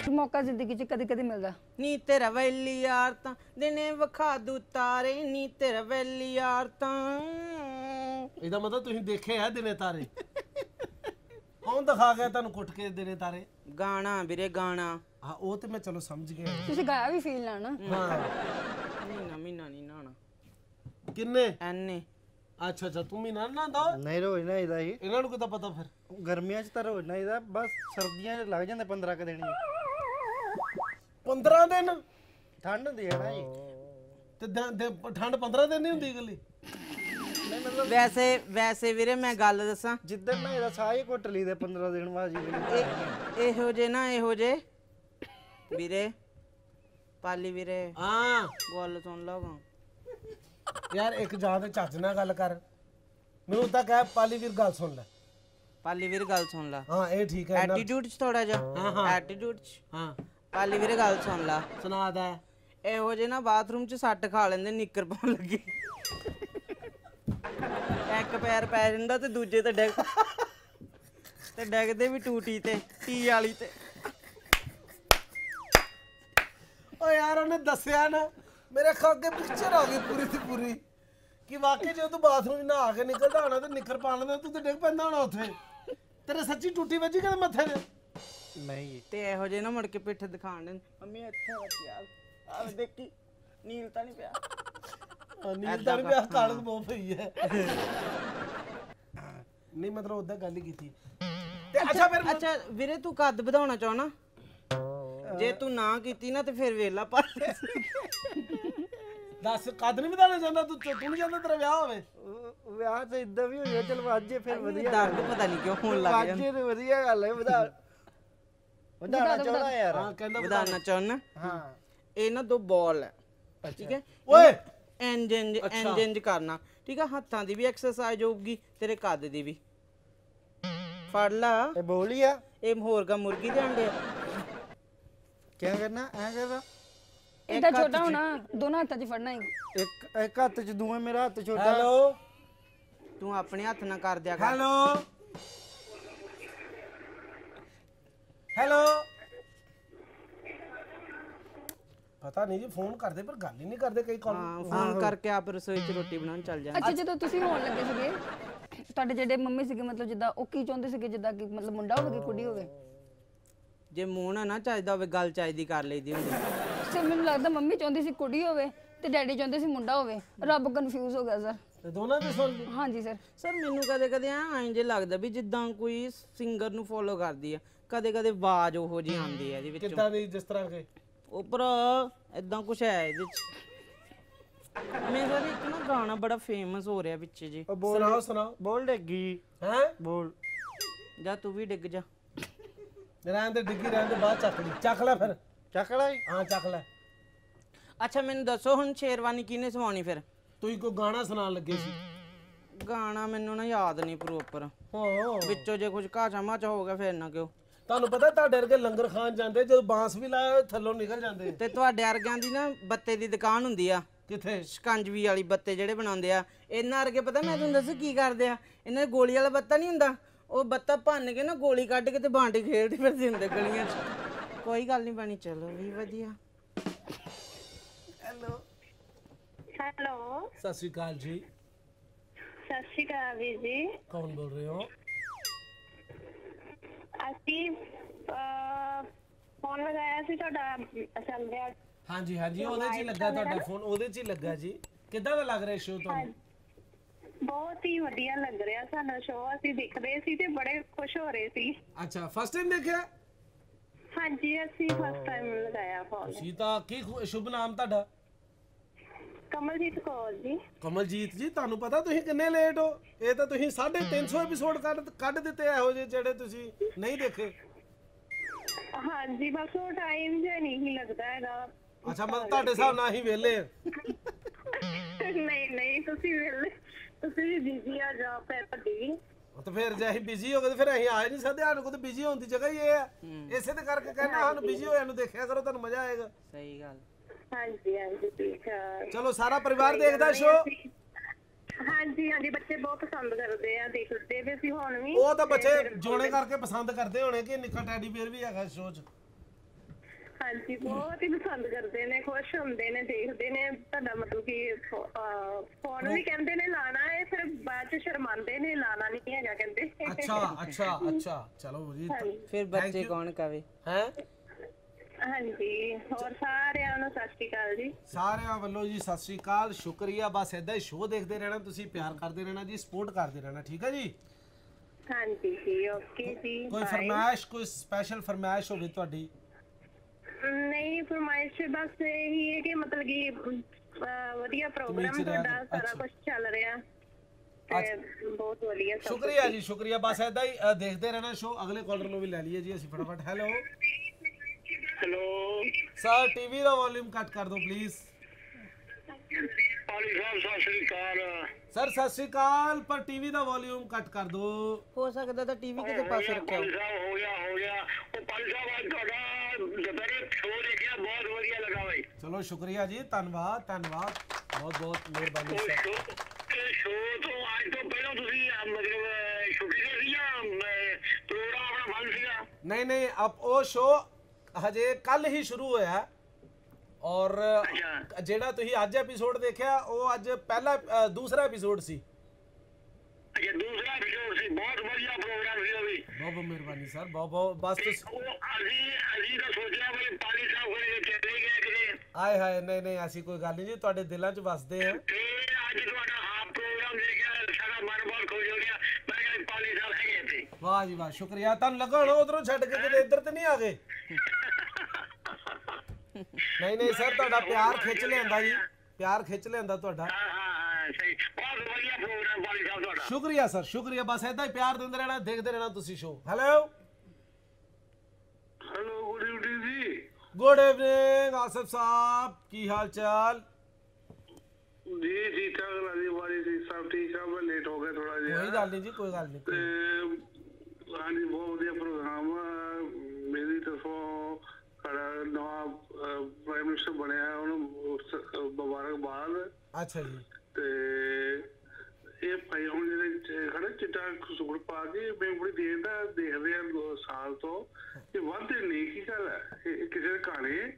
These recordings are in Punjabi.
ਮੌਕਾ ਜ਼ਿੰਦਗੀ 'ਚ ਕਦੇ ਕਦੇ ਮਿਲਦਾ। ਨੀ ਤੇਰਾ ਵੈਲੀ ਯਾਰ ਤਾਂ ਦਿਨੇ ਵਿਖਾ ਦੂ ਤਾਰੇ, ਨੀ ਤੇਰਾ ਵੈਲੀ ਯਾਰ ਤਾਂ। ਇਹਦਾ ਮਤਲਬ ਤੁਸੀਂ ਦੇਖੇ ਆ ਦਿਨੇ ਤਾਰੇ? ਕੌਣ ਦਿਖਾ ਗਿਆ ਤੁਹਾਨੂੰ ਕੁੱਟ ਕੇ ਦਿਨੇ ਤਾਰੇ? ਗਾਣਾ ਵੀਰੇ ਗਾਣਾ। ਹਾਂ ਉਹ ਤੇ ਮੈਂ ਚਲੋ ਸਮਝ ਗਿਆ। ਤੁਸੀਂ ਗਾਇਆ ਵੀ ਫੀਲ ਨਾਲ ਨਾ। ਹਾਂ ਮਹੀਨਾ ਨਹੀਂ ਨਾਣਾ। ਕਿੰਨੇ? ਐਨੇ। ਅੱਛਾ ਅੱਛਾ ਤੂੰ ਮਹੀਨਾ ਨਾ ਦੋ? ਨਹੀਂ ਰੋਜ਼ ਨਾ ਇਹਦਾ ਹੀ। ਇਹਨਾਂ ਨੂੰ ਕਿੱਦਾਂ ਪਤਾ ਫਿਰ? ਗਰਮੀਆਂ 'ਚ ਤਾਂ ਰੋਜ਼ ਨਾ ਇਹਦਾ, ਬਸ ਸਰਦੀਆਂ 'ਚ ਲੱਗ ਜਾਂਦੇ 15 ਕ ਦਿਨ ਜੀ। 15 ਦਿਨ ਠੰਡ ਹੁੰਦੀ ਹੈ ਨਾ ਜੀ। ਤੇ ਠੰਡ 15 ਦਿਨ ਨਹੀਂ ਹੁੰਦੀ ਇਕੱਲੀ? ਨਹੀਂ ਮਤਲਬ ਵੈਸੇ ਵੀਰੇ ਮੈਂ ਗੱਲ ਦੱਸਾਂ, ਜਿੱਦਣ ਨਾ ਇਹਦਾ ਸਾਹ ਹੀ ਘੁੱਟ ਲਈ ਦੇ 15 ਦਿਨ ਬਾਅਦ ਜੀ। ਇਹੋ ਜੇ ਵੀਰੇ ਪਾਲੀ ਵੀਰੇ ਹਾਂ ਗੱਲ ਸੁਣ ਲਓ। ਯਾਰ ਇੱਕ ਜਾਂ ਤੇ ਚੱਜ ਨਾਲ ਗੱਲ ਕਰ। ਮੈਨੂੰ ਉਦਾਂ ਕਹਿ ਪਾਲੀ ਵੀਰ ਗੱਲ ਸੁਣ ਲੈ। ਪਾਲੀ ਵੀਰੇ ਗੱਲ ਸੁਣ ਲਾ। ਹਾਂ ਇਹ ਠੀਕ ਹੈ। ਐਟੀਟਿਊਡ 'ਚ ਥੋੜਾ ਜਿਹਾ ਐਟੀਟਿਊਡ 'ਚ। ਹਾਂ ਪਾਲੀ ਵੀਰੇ ਗੱਲ ਸੁਣ ਲਾ। ਸੁਣਾ ਦਾ। ਇਹੋ ਜੇ ਨਾ ਬਾਥਰੂਮ 'ਚ ਸੱਟ ਖਾ ਲੈਂਦੇ ਨਿੱਕਰ ਪਾਉਣ ਲੱਗੇ। ਇੱਕ ਪੈਰ ਪੈ ਜਾਂਦਾ ਤੇ ਦੂਜੇ ਤੇ ਡਿੱਗਦੇ ਵੀ ਟੂਟੀ ਤੇ ਟੀ ਵਾਲੀ ਤੇ। ਓ ਯਾਰ ਉਹਨੇ ਦੱਸਿਆ ਨਾ, ਮੇਰੇ ਅੱਖਾਂ ਅੱਗੇ ਪਿਕਚਰ ਆ ਗਈ ਪੂਰੀ ਦੀ ਪੂਰੀ ਕਿ ਵਾਕਈ ਜੇ ਤੂੰ ਬਾਥਰੂਮ 'ਚ ਨਹਾ ਕੇ ਨਿਕਲਦਾ ਹੋਣਾ ਤੇ ਨਿੱਕਰ ਪਾ ਲੈਂਦਾ ਤੂੰ ਤੇ ਡਿੱਗ ਪੈਂਦਾ ਹੋਣਾ ਉੱਥੇ। ਤੇਰੇ ਸੱਚੀ ਟੂਟੀ ਵੱਜੀ ਕਿਤੇ ਮੱਥੇ 'ਚ? ਨਹੀਂ ਤੇ ਇਹੋ ਜੇ ਨਾ ਮੁੜ ਕੇ ਪਿੱਠ ਦਿਖਾਣ ਦੇ, ਮੰਮੀ ਇੱਥੇ ਵੱਜਿਆ ਆ ਦੇਖੀ ਨੀਲ ਤਾਂ ਨਹੀਂ ਪਿਆ। ਨੀਂਦ ਤਾਂ ਨਹੀਂ ਪਿਆ, ਕਾਲਕ ਬਹੁਤ ਪਈ ਹੈ। ਨਹੀਂ ਮਤਲਬ ਉਦਾਂ ਗੱਲ ਹੀ ਕੀਤੀ ਤੇ ਅੱਛਾ ਵੀਰੇ ਤੂੰ ਕੱਦ ਵਧਾਉਣਾ ਚਾਹਣਾ? ਜੇ ਤੂੰ ਨਾ ਕੀਤੀ ਨਾ ਤੇ ਫਿਰ ਵੇਲਾ ਪਾ। ਦੱਸ ਕੱਦ ਨਹੀਂ ਵਧਾਉਣਾ ਚਾਹੁੰਦਾ ਤੂੰ ਨਹੀਂ ਚਾਹੁੰਦਾ ਤੇਰਾ ਵਿਆਹ ਹੋਵੇ? ਵਿਆਹ ਤੇ ਇਦਾਂ ਵੀ ਹੋਇਆ, ਚਲ ਵਾਜੇ ਫਿਰ ਵਧੀਆ। ਦਰਦ ਪਤਾ ਨਹੀਂ ਕਿਉਂ ਹੋਣ ਲੱਗ ਜਾਂਦਾ। ਵਾਜੇ ਤੇ ਵਧੀਆ ਗੱਲ ਹੈ। ਵਧਾਉਣਾ ਚਾਹੁੰਦਾ ਯਾਰ। ਹਾਂ ਕਹਿੰਦਾ ਵਧਾਉਣਾ ਚਾਹੁੰਦਾ। ਹਾਂ ਇਹ ਨਾ 2 ਬਾਲ ਹੈ, ਠੀਕ ਹੈ? ਓਏ ਇੰਜ ਕਰਨਾ, ਠੀਕ ਹੈ? ਹੱਥਾਂ ਦੀ ਵੀ ਐਕਸਰਸਾਈਜ਼ ਹੋਊਗੀ, ਤੇਰੇ ਕੱਦ ਦੀ ਵੀ। ਫੜ ਲਾ। ਇਹ ਬੋਲ ਹੀ ਆ। ਇਹ ਹੋਰ ਗਾ ਮੁਰਗੀ ਦੇ ਅੰਡੇ। ਕੀ ਕਰਨਾ? ਐ ਕਰਦਾ ਇੱਦਾਂ ਛੋਟਾ ਹੋਣਾ, ਦੋਨਾਂ ਹੱਥਾਂ 'ਚ ਫੜਨਾ ਹੈ। ਇੱਕ ਹੱਥ 'ਚ ਦੂਆ, ਮੇਰਾ ਹੱਥ ਛੋਟਾ। ਹੈਲੋ ਤੂੰ ਆਪਣੇ ਹੱਥ ਨਾਲ ਕਰ ਦਿਆ ਕਰ। ਹੈਲੋ ਹੈਲੋ ਪਤਾ ਨਹੀਂ ਜੀ ਫੋਨ ਕਰਦੇ ਪਰ ਗੱਲ ਹੀ ਨਹੀਂ ਕਰਦੇ ਕਈ ਕਾਲ। ਹਾਂ ਫੋਨ ਕਰਕੇ ਆਪ ਰਸੋਈ 'ਚ ਰੋਟੀ ਬਣਾਉਣ ਚੱਲ ਜਾ। ਅੱਛਾ ਜਦੋਂ ਤੁਸੀਂ ਹੋਣ ਲੱਗੇ ਸੀਗੇ, ਤੁਹਾਡੇ ਜਿਹੜੇ ਮੰਮੀ ਸੀਗੇ ਮਤਲਬ ਜਿੱਦਾਂ ਉਹ ਕੀ ਚਾਹੁੰਦੇ ਸੀਗੇ, ਜਿੱਦਾਂ ਕਿ ਮਤਲਬ ਮੁੰਡਾ ਹੋਵੇ ਕਿ ਕੁੜੀ ਹੋਵੇ? ਜੇ ਮੂੰਹ ਨਾ ਚਾਹੀਦਾ ਹੋਵੇ ਗੱਲ ਚਾਹੀਦੀ ਕਰ ਲਈਦੀ ਹੁੰਦੀ। ਸਰ ਮੈਨੂੰ ਲੱਗਦਾ ਮੰਮੀ ਚਾਹੁੰਦੀ ਸੀ ਕੁੜੀ ਹੋਵੇ ਤੇ ਡੈਡੀ ਚਾਹੁੰਦੇ ਸੀ ਮੁੰਡਾ ਹੋਵੇ। ਰੱਬ ਕਨਫਿਊਜ਼ ਹੋ ਗਿਆ ਸਰ। ਤੇ ਦੋਨਾਂ ਦੀ ਸੁਣ ਲਈ? ਹਾਂਜੀ ਸਰ। ਸਰ ਮੈਨੂੰ ਕਦੇ ਐਂ ਜੇ ਲੱਗਦਾ ਵੀ ਜਿੱਦਾਂ ਕੋਈ ਸਿੰਗਰ ਨੂੰ ਫੋਲੋ ਕਰਦੀ ਆ, ਕਦੇ ਆਵਾਜ਼ ਉਹੋ ਜਿਹੀ ਆਉਂਦੀ ਹੈ ਇਹਦੇ ਵਿੱਚੋਂ। ਕਿੱਦਾਂ ਦੀ? ਜਿਸ ਤਰ੍ਹਾਂ ਕਿ ਉੱਪਰ ਇਦਾਂ ਕੁਛ ਹੈ ਇਹਦੇ 'ਚ। ਮੈਂ ਸਰ ਇੱਕ ਨਾ ਗਾਣਾ ਬੜਾ ਫੇਮਸ ਹੋ ਰਿਹਾ ਪਿੱਛੇ ਜੀ। ਸੁਣਾਓ ਬੋਲ ਡੇਗੀ ਹੈ। ਬੋਲ ਜਾ ਤੂੰ ਵੀ ਡਿੱਗ ਜਾ। ਰਹਿਣ ਦੇ ਡਿੱਗੀ ਰਹਿਣ ਦੇ, ਬਾਅਦ ਚੱਕ ਲਈ। ਚੱਕ ਲੈ ਫਿਰ। ਚੱਕ ਲੈ। ਹਾਂ ਚੱਕ ਲੈ। ਅੱਛਾ ਮੈਨੂੰ ਦੱਸੋ ਹੁਣ ਸ਼ੇਰਵਾਨੀ ਕਿਹਨੇ ਸਵਾਉਣੀ ਫਿਰ? ਤੁਸੀਂ ਕੋਈ ਗਾਣਾ ਸੁਣਾਉਣ ਲੱਗੇ ਸੀ? ਗਾਣਾ ਮੈਨੂੰ ਨਾ ਯਾਦ ਨਹੀਂ ਪ੍ਰੋਪਰ। ਹਾਂ ਵਿੱਚੋਂ ਜੇ ਕੁਝ ਘਾਚਾ ਮਾਚਾ ਹੋ ਗਿਆ ਫਿਰ ਨਾ ਕਿਉਂ। ਤੁਹਾਨੂੰ ਪਤਾ ਤੁਹਾਡੇ ਵਰਗੇ ਲੰਗਰ ਖਾਣ ਜਾਂਦੇ ਜਦੋਂ ਬਾਂਸ ਵੀ ਲਾਇਆ ਹੋਇਆ ਥੱਲੋਂ ਨਿਕਲ ਜਾਂਦੇ। ਤੇ ਤੁਹਾਡੇ ਵਰਗਿਆਂ ਦੀ ਨਾ ਬੱਤੇ ਦੀ ਦੁਕਾਨ ਹੁੰਦੀ ਆ, ਕਿੱਥੇ? ਸ਼ਿਕੰਜਵੀ ਵਾਲੀ ਬੱਤੇ ਜਿਹੜੇ ਬਣਾਉਂਦੇ ਆ। ਇਹਨਾਂ ਵਰਗੇ ਪਤਾ ਮੈਂ ਤੁਹਾਨੂੰ ਦੱਸੂ ਕੀ ਕਰਦੇ ਆ? ਇਹਨਾਂ ਦੇ ਗੋਲੀ ਵਾਲਾ ਬੱਤਾ ਨਹੀਂ ਹੁੰਦਾ, ਉਹ ਬੱਤਾ ਭੰਨ ਕੇ ਨਾ ਗੋਲੀ ਕੱਢ ਕੇ ਤੇ ਬਾਂਟੀ ਖੇਡਦੇ ਫਿਰਦੇ ਹੁੰਦੇ ਗਲੀਆਂ 'ਚ। ਕੋਈ ਗੱਲ ਨਹੀਂ ਬਣੀ, ਚਲੋ ਵੀ ਵਧੀਆ। ਹੈਲੋ ਹੈਲੋ ਸਤਿ ਸ਼੍ਰੀ ਅਕਾਲ ਜੀ। ਸਤਿ ਸ਼੍ਰੀ ਅਕਾਲ ਵੀਰ ਜੀ। ਕੌਣ ਬੋਲ ਰਹੇ ਹੋ? ਅਸੀਂ ਫੋਨ ਲਗਾਇਆ ਸੀ ਤੁਹਾਡਾ ਚੱਲ ਰਿਹਾ। ਹਾਂਜੀ ਹਾਂਜੀ ਉਹਦੇ 'ਚ ਹੀ ਲੱਗਾ ਤੁਹਾਡਾ ਫੋਨ, ਉਹਦੇ 'ਚ ਹੀ ਲੱਗਾ ਜੀ। ਕਿੱਦਾਂ ਦਾ ਲੱਗ ਰਿਹਾ ਸ਼ੋਅ ਤੁਹਾਨੂੰ? ਬਹੁਤ ਹੀ ਵਧੀਆ ਲੱਗ ਰਿਹਾ ਸਾਨੂੰ ਸ਼ੋਅ। ਅਸੀਂ ਦੇਖਦੇ ਸੀ ਤੇ ਬੜੇ ਖੁਸ਼ ਹੋ ਰਹੇ ਸੀ। ਅੱਛਾ ਫਸਟ ਟਾਈਮ ਦੇਖਿਆ? ਹਾਂਜੀ ਅਸੀਂ ਫਸਟ ਟਾਈਮ ਲਗਾਇਆ ਫੋਨ। ਤੁਸੀਂ ਤਾਂ ਕੀ ਸ਼ੁਭ ਨਾਮ ਤੁਹਾਡਾ? ਕਮਲਜੀਤ ਕੌਰ ਜੀ। ਕਮਲਜੀਤ ਜੀ ਤੁਹਾਨੂੰ ਪਤਾ ਤੁਸੀਂ ਕਿੰਨੇ ਲੇਟ ਹੋ? ਇਹ ਤਾਂ ਤੁਸੀਂ 350 ਐਪੀਸੋਡ ਕੱਢ ਦਿੱਤੇ ਇਹੋ ਜਿਹੇ ਜਿਹੜੇ ਤੁਸੀਂ ਨਹੀਂ ਦੇਖੇ। ਹਾਂਜੀ ਬਸ ਉਹ ਟਾਈਮ ਜਿਹਾ ਨਹੀਂ ਲੱਗਦਾ ਹੈਗਾ। ਅੱਛਾ ਮਤਲਬ ਤੁਹਾਡੇ ਹਿਸਾਬ ਨਾਲ ਹੀ ਵਿਹਲੇ ਆ? ਨਹੀਂ ਤੁਸੀਂ ਵੇਲੇ ਤੁਸੀਂ ਵੀ ਬਿਜ਼ੀ ਆ ਜਾ ਪੈ ਤੁਹਾਡੀ। ਤਾਂ ਫਿਰ ਜੇ ਅਸੀਂ ਬਿਜ਼ੀ ਹੋ ਗਏ ਤਾਂ ਫਿਰ ਅਸੀਂ ਆ ਨਹੀਂ ਸਕਦੇ। ਸਾਨੂੰ ਕੋਲ ਤਾਂ ਬਿਜ਼ੀ ਹੋਣ ਦੀ ਜਗ੍ਹਾ ਹੀ ਇਹ ਆ। ਇਸੇ ਤੇ ਕਰਕੇ ਕਹਿੰਦਾ ਸਾਨੂੰ ਬਿਜ਼ੀ ਹੋਇਆ ਨੂੰ ਦੇਖਿਆ ਕਰੋ, ਤੁਹਾਨੂੰ ਮਜ਼ਾ ਆਏਗਾ। ਸਹੀ ਗੱਲ। ਹਾਂਜੀ ਹਾਂਜੀ ਠੀਕ ਆ। ਚਲੋ ਸਾਰਾ ਪਰਿਵਾਰ ਦੇਖਦਾ ਸ਼ੋਅ? ਹਾਂਜੀ ਹਾਂਜੀ ਬੱਚੇ ਬਹੁਤ ਪਸੰਦ ਕਰਦੇ ਆ, ਦੇਖਦੇ ਵੀ ਅਸੀਂ ਹੁਣ ਵੀ। ਉਹ ਤਾਂ ਬੱਚੇ ਜੋੜੇ ਕਰਕੇ ਪਸੰਦ ਕਰਦੇ ਹੋਣੇ ਕਿ ਨਿੱਕਾ ਟੈਡੀ ਬੀਅਰ ਵੀ ਹੈਗਾ ਸ਼ੋਅ 'ਚ। ਹਾਂਜੀ ਬਹੁਤ ਹੀ ਪਸੰਦ ਕਰਦੇ ਨੇ, ਖੁਸ਼ ਹੁੰਦੇ ਨੇ, ਦੇਖਦੇ ਨੇ ਤੁਹਾਡਾ ਮਤਲਬ ਕਿ ਫੋਨ ਵੀ ਕਹਿੰਦੇ ਨੇ ਲਾਣਾ ਹੈ, ਫਿਰ ਬਾਅਦ ਚ ਸ਼ਰਮਾਉਂਦੇ ਨੇ, ਲਾਣਾ ਨਹੀਂ ਹੈਗਾ ਕਹਿੰਦੇ। ਅੱਛਾ ਚਲੋ ਜੀ ਫਿਰ ਬੱਚੇ ਕੌਣ ਕਵੇ ਹੈ ਹਾਂਜੀ, ਹੋਰ ਸਾਰਿਆਂ ਨੂੰ ਸਤਿ ਸ਼੍ਰੀ ਅਕਾਲ ਜੀ। ਸਾਰਿਆਂ ਵੱਲੋਂ ਜੀ ਸਤਿ ਸ਼੍ਰੀ ਅਕਾਲ, ਸ਼ੁਕਰੀਆ। ਬਸ ਇਦਾਂ ਹੀ ਸ਼ੋਅ ਦੇਖਦੇ ਰਹਿਣਾ, ਤੁਸੀਂ ਪਿਆਰ ਕਰਦੇ ਰਹਿਣਾ ਜੀ, ਸਪੋਰਟ ਕਰਦੇ ਰਹਿਣਾ, ਠੀਕ ਹੈ ਜੀ। ਹਾਂਜੀ ਜੀ, ਓਕੇ ਜੀ, ਕੋਈ ਬਾਏ। ਫਰਮਾਇਸ਼, ਕੋਈ ਸਪੈਸ਼ਲ ਫਰਮਾਇਸ਼ ਹੋਵੇ ਤੁਹਾਡੀ? ਨਹੀਂ, ਫਰਮਾਇਸ਼ ਬਸ ਇਹੀ ਹੈ ਕਿ ਮਤਲਬ ਕਿ ਵਧੀਆ ਪ੍ਰੋਗਰਾਮ ਤੁਹਾਡਾ ਸਾਰਾ ਕੁਝ ਚੱਲ ਰਿਹਾ ਤੇ ਬਹੁਤ ਵਧੀਆ। ਸ਼ੁਕਰੀਆ ਜੀ, ਸ਼ੁਕਰੀਆ। ਬਸ ਇਦਾਂ ਹੀ ਦੇਖਦੇ ਰਹਿਣਾ ਸ਼ੋਅ। ਅਗਲੇ ਕਾਲਰ ਨੂੰ ਵੀ ਲੈ ਲਈਏ ਜੀ ਅਸੀਂ ਫਟਾਫਟ। ਹੈਲੋ ਸਰ, ਟੀਵੀ ਦਾ ਵੋਲਿਊਮ ਕੱਟ ਕਰ ਦਿਓ please. Pali Sahib Sat Sri Akal. Sir ਸਤਿ ਸ਼੍ਰੀ ਅਕਾਲ, ਪਰ ਟੀਵੀ ਦਾ ਵੋਲਿਊਮ ਕੱਟ ਕਰ ਦਿਓ। ਹੋ ਸਕਦਾ ਤਾਂ ਟੀਵੀ ਕਿਤੇ ਪਾਸੇ ਰੱਖਿਆ ਪਾਲੀ ਸਾਹਿਬ ਹੋ ਗਿਆ। ਉਹ ਪਾਲੀ ਸਾਹਿਬ ਅੱਜ ਤੁਹਾਡਾ ਦੁਪਹਿਰੇ ਸ਼ੋਅ ਦੇਖਿਆ, ਬਹੁਤ ਵਧੀਆ ਲੱਗਾ ਬਾਈ। ਚਲੋ ਸ਼ੁਕਰੀਆ ਜੀ, ਧੰਨਵਾਦ ਬਹੁਤ ਬਹੁਤ ਮਿਹਰਬਾਨੀ ਸਰ। ਇਹ ਸ਼ੋਅ ਤੋਂ ਅੱਜ ਤੋਂ ਪਹਿਲਾਂ ਤੁਸੀਂ ਮਤਲਬ ਛੁੱਟੀ ਤੇ ਸੀ ਜਾਂ ਪ੍ਰੋਗਰਾਮ ਆਪਣਾ ਬੰਦ ਸੀਗਾ? ਨਹੀਂ ਅਬ ਉਹ ਸ਼ੋਅ ਹਜੇ ਕੱਲ ਹੀ ਸ਼ੁਰੂ ਹੋਇਆ ਔਰ ਜਿਹੜਾ ਤੁਸੀਂ ਅੱਜ ਐਪੀਸੋਡ ਦੇਖਿਆ ਉਹ ਅੱਜ ਦੂਸਰਾ ਐਪੀਸੋਡ ਸੀ। ਅੱਛਾ, ਦੂਸਰਾ ਐਪੀਸੋਡ ਸੀ, ਬਹੁਤ ਵਧੀਆ ਪ੍ਰੋਗਰਾਮ ਸੀ ਉਹ ਵੀ। ਬਹੁਤ ਮਿਹਰਬਾਨੀ ਸਰ, ਬਹੁਤ ਬਸ ਤੁਸੀਂ ਅਸੀਂ ਤਾਂ ਸੋਚਿਆ ਬਈ ਪਾਲੀ ਸਾਹਿਬ ਕੋਲੇ ਚਲੇ ਗਏ ਕਿਤੇ। ਆਏ ਹਾਏ, ਨਹੀਂ ਐਸੀ ਕੋਈ ਗੱਲ ਨਹੀਂ ਜੀ, ਤੁਹਾਡੇ ਦਿਲਾਂ 'ਚ ਵਸਦੇ ਆ। ਫਿਰ ਅੱਜ ਤੁਹਾਡਾ ਹਾਫ ਪ੍ਰੋਗਰਾਮ ਦੇਖਿਆ, ਸਾਡਾ ਮਨ ਬਹੁਤ ਖੁਸ਼ ਹੋ ਗਿਆ। ਮੈਂ ਕਿਹਾ ਪਾਲੀ ਸਾਹਿਬ ਹੈਗੇ ਇੱਥੇ। ਵਾਹ ਜੀ ਵਾਹ, ਸ਼ੁਕਰੀਆ। ਤੁਹਾਨੂੰ ਲੱਗਾ ਹੋਣਾ ਉਧਰੋਂ ਛੱਡ ਕੇ ਕਿਤੇ ਇੱਧਰ ਤੇ ਨਹੀਂ ਆ ਗਏ? ਨਹੀਂ ਸਰ, ਤੁਹਾਡਾ ਪਿਆਰ ਖਿੱਚ ਲਿਆਂਦਾ ਜੀ, ਪਿਆਰ ਖਿੱਚ ਲਿਆਂਦਾ ਤੁਹਾਡਾ। ਹਾਂ ਸਹੀ, ਬਹੁਤ ਵਧੀਆ ਪ੍ਰੋਗਰਾਮ ਪਾਲੀ ਸਾਹਿਬ ਤੁਹਾਡਾ। ਸ਼ੁਕਰੀਆ ਸਰ, ਸ਼ੁਕਰੀਆ। ਬਸ ਏਦਾਂ ਹੀ ਪਿਆਰ ਦਿੰਦੇ ਰਹਿਣਾ, ਦੇਖਦੇ ਰਹਿਣਾ ਤੁਸੀਂ ਸ਼ੋਅ। ਹੈਲੋ ਗੁੱਡ ਇਵਨਿੰਗ ਜੀ। ਗੁੱਡ ਇਵਨਿੰਗ ਆਸਿਫ ਸਾਹਿਬ, ਕੀ ਹਾਲ ਚਾਲ? ਜੀ ਠੀਕ ਠਾਕ ਰਾਜੀ ਵਾਲੀ ਸੀ, ਸਭ ਠੀਕ ਆ। ਮੈਂ ਲੇਟ ਹੋ ਗਿਆ ਥੋੜਾ ਜਿਹਾ। ਕੋਈ ਗੱਲ ਨਹੀਂ ਜੀ, ਕੋਈ ਗੱਲ ਨਹੀਂ। ਹਾਂਜੀ, ਬਹੁਤ ਵਧੀਆ ਪ੍ਰੋਗਰਾਮ। ਮੇਰੀ ਤਰਫੋਂ ਸਾਡਾ ਨਵਾਂ ਪ੍ਰਾਈਮ ਮਿਨਿਸਟਰ ਬਣਿਆ, ਉਹਨੂੰ ਮੁਬਾਰਕਬਾਦ। ਅੱਛਾ ਜੀ। ਤੇ ਇਹ ਭਾਈ ਹੁਣ ਜਿਹੜੇ ਖੜੇ ਚਿੱਟਾ ਸੂਟ ਪਾ ਕੇ ਮੈਂ ਬੜੀ ਦੇਰ ਦਾ ਦੇਖਦੇ ਆ 2 ਸਾਲ ਤੋਂ, ਇਹ ਵੱਧਦੇ ਨਹੀਂ, ਕੀ ਗੱਲ ਹੈ? ਇਹ ਕਿਸੇ ਦੇ ਕਹਾਣੀ?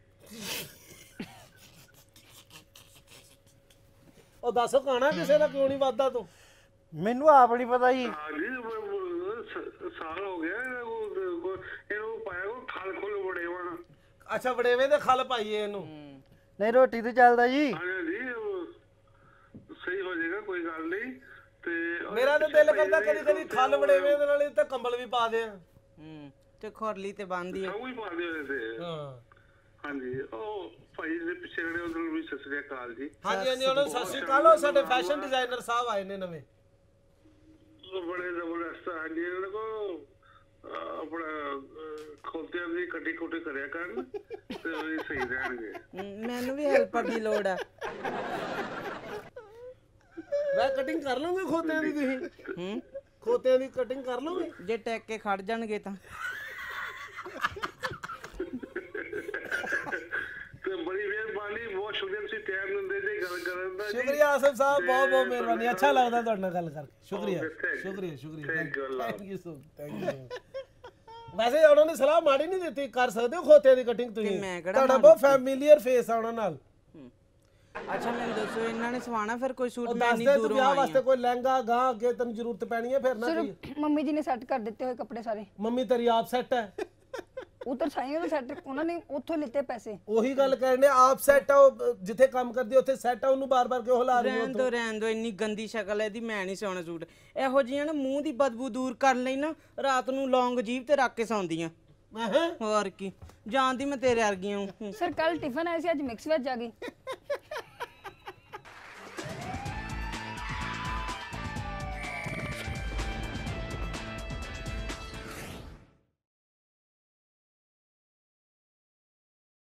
ਉਹ ਦੱਸੋ, ਖਾਣਾ ਕਿਸੇ ਦਾ ਕਿਉਂ ਨਹੀਂ ਵੱਧਦਾ ਤੂੰ? ਮੈਨੂੰ ਆਪ ਨਹੀਂ ਪਤਾ ਜੀ। ਹਾਂਜੀ, ਸਾਲ ਹੋ ਗਿਆ ਇਹਨੂੰ ਪਾਇਆ ਕੋ ਖਲ ਖੁੱਲ ਬੜੇ ਵਾ। ਅੱਛਾ, ਵੜੇਵੇਂ ਦੇ ਖਲ ਪਾਈਏ ਇਹਨੂੰ। ਨਹੀਂ, ਰੋਟੀ ਤੇ ਚੱਲਦਾ ਜੀ। ਹਾਂਜੀ, ਸਹੀ ਹੋ ਜਾਏਗਾ, ਕੋਈ ਗੱਲ ਨਹੀਂ। ਤੇ ਮੇਰਾ ਤਾਂ ਦਿਲ ਕਰਦਾ ਕਦੀ ਖਲ ਵੜੇਵੇਂ ਦੇ ਨਾਲ ਤਾਂ ਕੰਬਲ ਵੀ ਪਾ ਦੇ। ਤੇ ਖੁਰਲੀ ਤੇ ਬੰਨਦੀ ਹੈ। ਸਭ ਹੀ ਪਾ ਦਿਓ ਇਹਦੇ। ਹਾਂ ਹਾਂਜੀ, ਉਹ ਭਾਈ ਦੇ ਪਿੱਛੇ ਖੜੇ ਉਹਨਾਂ ਨੂੰ ਵੀ ਸਤਿ ਸ੍ਰੀ ਅਕਾਲ ਜੀ। ਹਾਂਜੀ, ਉਹਨਾਂ ਨੂੰ ਸਤਿ ਸ਼੍ਰੀ ਅਕਾਲ। ਉਹ ਸਾਡੇ ਫੈਸ਼ਨ ਡਿਜ਼ਾਈਨਰ ਸਾਹਿਬ ਆਏ ਨੇ ਨਵੇਂ। ਬੜੇ ਜ਼ਬਰਦਸਤ। ਹਾਂਜੀ, ਇਹਨਾਂ ਕੋ ਆਪਣਾ ਖੋਤਿਆਂ ਦੀ ਕੱਟੀ ਕੁੱਟੀ ਕਰਿਆ ਕਰਨ ਤੇ ਉਹ ਸਹੀ ਰਹਿਣਗੇ। ਮੈਨੂੰ ਵੀ ਹੈਲਪਰ ਦੀ ਲੋੜ ਆ। ਮੈਂ ਕਟਿੰਗ ਕਰ ਲਵਾਂਗੇ ਖੋਤਿਆਂ ਦੀ। ਤੁਸੀਂ ਖੋਤਿਆਂ ਦੀ ਕਟਿੰਗ ਕਰ ਲਓਗੇ ਜੇ ਟੈਕ ਕੇ ਖੜ ਜਾਣਗੇ ਤਾਂ। ਤੇ ਬੜੀ ਮਿਹਰਬਾਨੀ, ਬਹੁਤ ਸ਼ੁਕਰੀਆ ਤੁਸੀਂ ਟਾਈਮ ਦਿੰਦੇ ਜੇ ਗੱਲ ਕਰਨ ਦਾ। ਸ਼ੁਕਰੀਆ ਆਸਿਫ ਸਾਹਿਬ, ਬਹੁਤ ਮਿਹਰਬਾਨੀ। ਅੱਛਾ ਲੱਗਦਾ ਤੁਹਾਡੇ ਨਾਲ ਗੱਲ ਕਰਕੇ। ਸ਼ੁਕਰੀਆ thank you so, thank you. ਵੈਸੇ ਉਹਨਾਂ ਨੇ ਸਲਾਹ ਮਾੜੀ ਨਹੀਂ ਦਿੱਤੀ, ਕਰ ਸਕਦੇ ਹੋ ਖੋਤਿਆਂ ਦੀ ਕਟਿੰਗ ਤੁਸੀਂ। ਤੁਹਾਡਾ ਬਹੁਤ ਫੈਮਿਲੀਅਰ ਫੇਸ ਆ ਉਹਨਾਂ ਨਾਲ। ਅੱਛਾ, ਮੈਨੂੰ ਦੱਸੋ, ਇਹਨਾਂ ਨੇ ਸਵਾਣਾ ਫਿਰ ਕੋਈ ਸੂਟ? ਮੈਂ ਦੱਸਦੇ ਤੂੰ ਵਿਆਹ ਵਾਸਤੇ ਕੋਈ ਲਹਿੰਗਾ ਗਾਂ ਅੱਗੇ ਤੈਨੂੰ ਜ਼ਰੂਰਤ ਪੈਣੀ ਹੈ, ਫਿਰ ਨਾ ਕੋਈ। ਮੰਮੀ ਜੀ ਨੇ ਸੈੱਟ ਕਰ ਦਿੱਤੇ ਹੋਏ ਕੱਪੜੇ ਸਾਰੇ। ਮੰਮੀ ਤੇਰੀ ਆਪ ਸੈੱਟ ਹੈ। ਉਹ ਤਾਂ ਸਾਈਆਂ ਦਾ ਸੈੱਟ ਉਹਨਾਂ ਨੇ ਉੱਥੋਂ ਲਿੱਤੇ ਪੈਸੇ। ਉਹੀ ਗੱਲ ਕਰਨੇ, ਆਪ ਸੈੱਟ ਆ। ਉਹ ਜਿੱਥੇ ਕੰਮ ਕਰਦੀ ਉੱਥੇ ਸੈੱਟ ਆ, ਉਹਨੂੰ ਬਾਰ-ਬਾਰ ਕਿਉਂ ਹਿਲਾ ਰਹੀ ਹੋ? ਰਹਿਣ ਦੋ, ਇੰਨੀ ਗੰਦੀ ਸ਼ਕਲ ਹੈ ਇਹਦੀ, ਮੈਂ ਨਹੀਂ ਸਿਉਣਾ ਸੂਟ। ਇਹੋ ਜਿਹੀਆਂ ਨਾ ਮੂੰਹ ਦੀ ਬਦਬੂ ਦੂਰ ਕਰਨ ਲਈ ਨਾ ਰਾਤ ਨੂੰ ਲੌਂਗ ਜੀਭ ਤੇ ਰੱਖ ਕੇ ਸੌਂਦੀਆਂ। ਹੋਰ ਕੀ, ਜਾਣਦੀ ਮੈਂ ਤੇਰੇ ਵਰਗੀਆਂ। ਸਰ ਕੱਲ ਟਿਫਨ ਆਇਆ ਸੀ, ਅੱਜ ਮਿਕਸ ਵੈਜ ਆ ਗਈ।